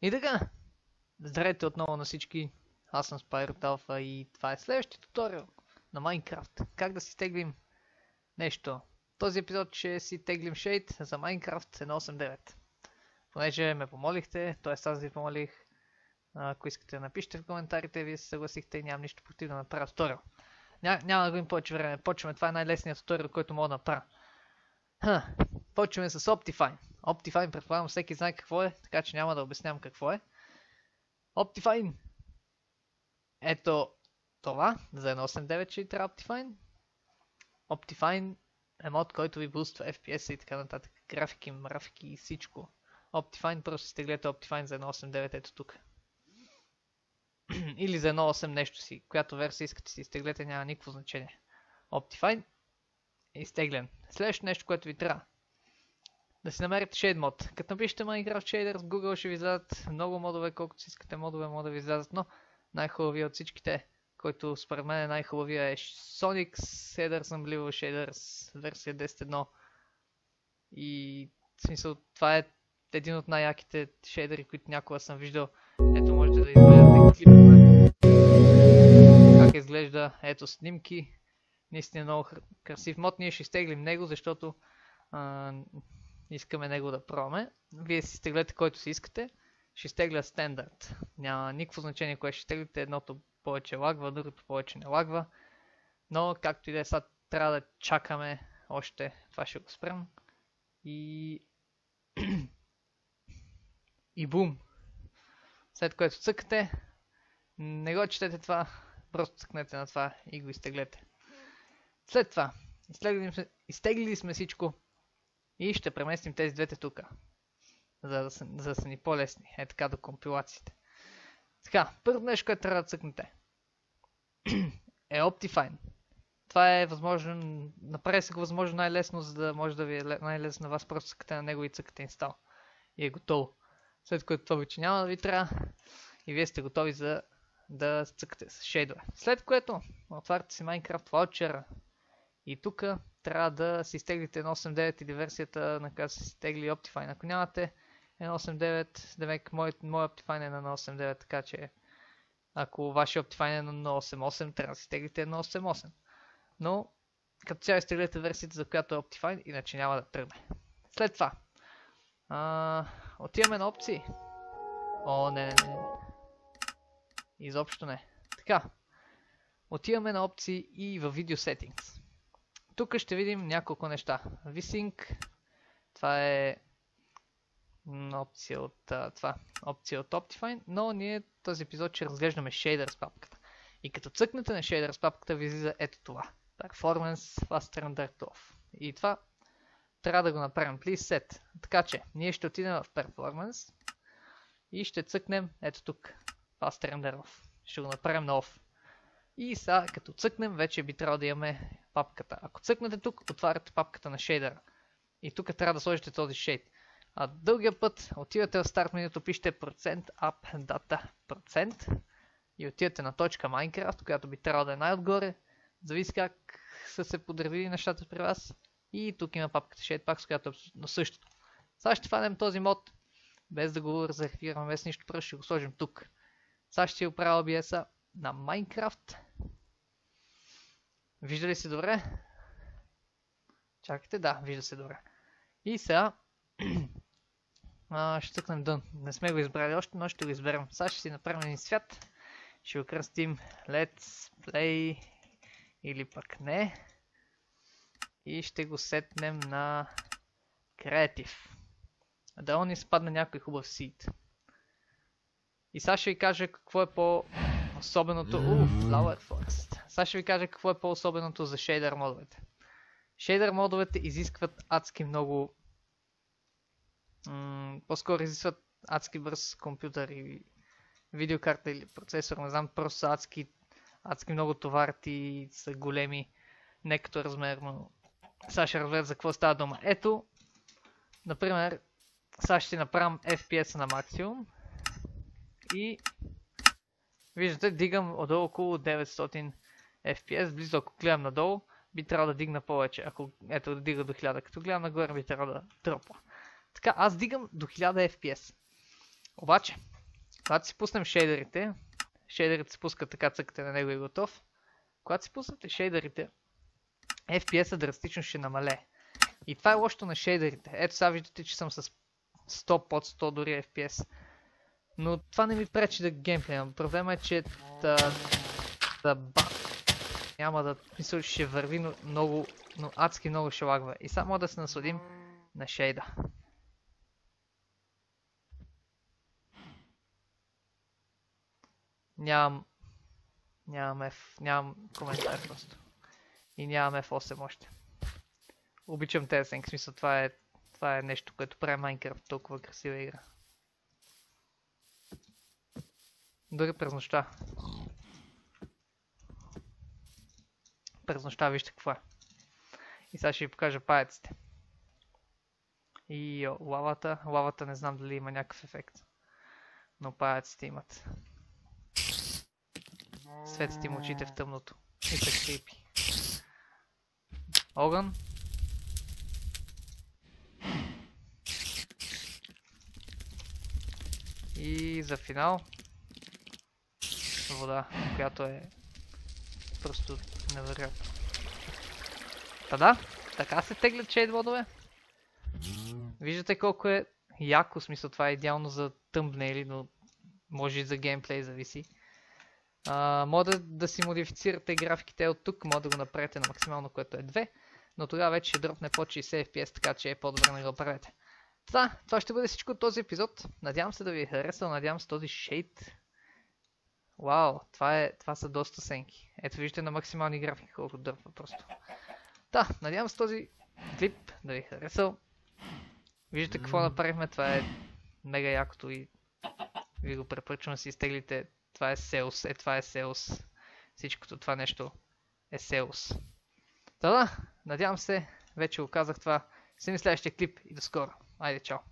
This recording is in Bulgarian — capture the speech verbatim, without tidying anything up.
И така, здравейте отново на всички, аз съм Spyro Alpha и това е следващия туториал на Minecraft. Как да си теглим нещо. Този епизод ще си теглим шейд за Minecraft едно осем девет. Понеже ме помолихте, т.е. аз ви помолих, ако искате да напишете в коментарите, вие се съгласихте и нямам нищо против да направя туториал. Ня, няма да го им повече време, почваме, това е най-лесният туториал, който мога да направя. Ха, почваме с Optifine. Optifine, предполагам, всеки знае какво е, така че няма да обяснявам какво е. Optifine. Ето това, за едно осем девет ще трябва Optifine. Optifine е мод, който ви буства Еф Пи Ес и така нататък. Графики, мрафики и всичко. Optifine, просто си теглете Optifine за едно осем девет, ето тук. Или за едно осем нещо си, която версия искате си изтеглете, няма никакво значение. Optifine е изтеглен. Следващото нещо, което ви трябва. Да си намерите Shade мод. Като напишете Minecraft Shaders в Google ще ви излязат много модове, колкото си искате модове, могат да ви излязат, но най-хубавия от всичките, който според мен е най-хубавия е Sonic Shaders Unbelievable Shaders версия десет точка едно. И в смисъл това е един от най-яките шейдери, които някога съм виждал. Ето можете да изгледате клипове. Как изглежда, ето снимки. Наистина много красив мод. Ние ще изтеглим него, защото а, искаме него да пробваме. Вие си изтеглете който си искате. Ще изтегля стандарт. Няма никакво значение кое ще изтеглите. Едното повече лагва, другото повече не лагва. Но както и да е, сега трябва да чакаме още. Това ще го спрем. И... и бум! След което цъкате, не го четете това, просто цъкнете на това и го изтеглете. След това, изтеглили сме, изтеглили сме всичко и ще преместим тези двете тук, за да са, за да са ни по-лесни, е така до компилациите. Така, първо нещо, което трябва да цъкнете е Optifine. Това е възможно, направи се го възможно най-лесно, за да може да ви е най-лесно на вас, просто цъкате на него и цъкате install. И е готово. След което това вече няма да ви трябва и вие сте готови за да цъкате с шейдове. След което отваряте си Minecraft Launcher и тук трябва да си изтеглите едно осем девет или версията на която си изтегли Optifine. Ако нямате едно осем девет, демек мой, мой Optifine е на едно осем девет, така че ако вашия Optifine е на едно осем осем, трябва да си изтеглите едно осем осем. Но като цяло изтеглите версията, за която е Optifine, иначе няма да тръгне. След това а, отиваме на опции. О, не, не, не. Изобщо не. Така. Отиваме на опции и в Video Settings. Тук ще видим няколко неща. VSync. Това е опция от, а, това, опция от Optifine, но ние този епизод ще разглеждаме Shaders папката. И като цъкнете на Shaders папката ви излиза ето това. Performance Fast Render Off. И това трябва да го направим. Please set. Така че, ние ще отидем в Performance и ще цъкнем ето тук. Fast Render Off. Ще го направим на Off. И сега, като цъкнем, вече би трябвало да имаме папката. Ако цъкнете тук, отваряте папката на шейдера. И тук трябва да сложите този шейд. А дългия път отивате в старт менюто, пишете процент up data процент и отивате на точка Minecraft, която би трябвало да е най-отгоре. Зависи как са се подредили нещата при вас. И тук има папката ShadePacks, с която е абсолютно същото. Сега ще фанем този мод, без да го резервираме, без нищо, просто ще го сложим тук. Сега ще го правя О Би Ес-а на Minecraft. Вижда ли се добре? Чакайте, да, вижда се добре. И сега а, ще цъкнем Done. Не сме го избрали още, но ще го изберем. Сега ще си направим един свят. Ще го кръстим Let's Play или пък не. И ще го сетнем на Creative. Да ни спадне някой хубав сид. И сега ще ви кажа какво е по-особеното... Уф, Flower Forest. Сега ще ви кажа какво е по-особеното за шейдер модовете. Шейдер модовете изискват адски много... По-скоро изискват адски бърз компютър и видеокарта или процесор. Не знам, просто са адски, адски много товарят и са големи. Не като размерно. Сега ще разберете за какво става дума. Ето, например, сега ще направим Еф Пи Ес на максимум. И виждате, дигам отдолу около деветстотин Еф Пи Ес. Близо ако гледам надолу, би трябвало да дигна повече. Ако ето да дига до хиляда, като гледам нагоре, би трябвало да дропва. Така, аз дигам до хиляда Еф Пи Ес. Обаче, когато си пуснем шейдерите, шейдерите се пускат така, цъкате на него и готов. Когато си пуснете шейдерите, Еф Пи Ес-а драстично ще намалее. И това е лошото на шейдерите. Ето сега виждате, че съм с сто под сто дори Еф Пи Ес. Но това не ми пречи да геймплеям. Проблема е, че да, да ба... няма да мисля, че ще върви, но, много, но адски много ще лагва. И само да се насладим на шейда. Нямам... Нямам F... Нямам коментар просто. И нямам Еф осем още. Обичам тези сенки, в смисъл това е, това е нещо, което прави Майнкрафт толкова красива игра. Дори през нощта. През нощта вижте какво е. И сега ще ви покажа паяците. И о, лавата. Лавата не знам дали има някакъв ефект. Но паяците имат. Светят им очите в тъмното. И са крипи. Огън. И за финал вода, която е просто невероятно. Та да, така се теглят шейдмодове. Виждате колко е яко, в смисъл това е идеално за тъмбнейли, но може и за геймплей зависи. А, може да си модифицирате графиките от тук, може да го направите на максимално, което е две, но тогава вече ще дропне под шейсет Еф Пи Ес, така че е по-добре да го правите. Това, това ще бъде всичко от този епизод. Надявам се да ви е харесал, надявам се този шейд. Вау, това, е, това са доста сенки. Ето вижте на максимални графики колко дърпва просто. Да, надявам се този клип да ви е харесал. Виждате какво направихме, това е мега якото и ви го препоръчвам да си изтеглите. Това е Сеус, е това е Сеус. Всичкото това нещо е Сеус. Да, да, надявам се, вече го казах това. Се ми следващия клип и до скоро. Айде, чао!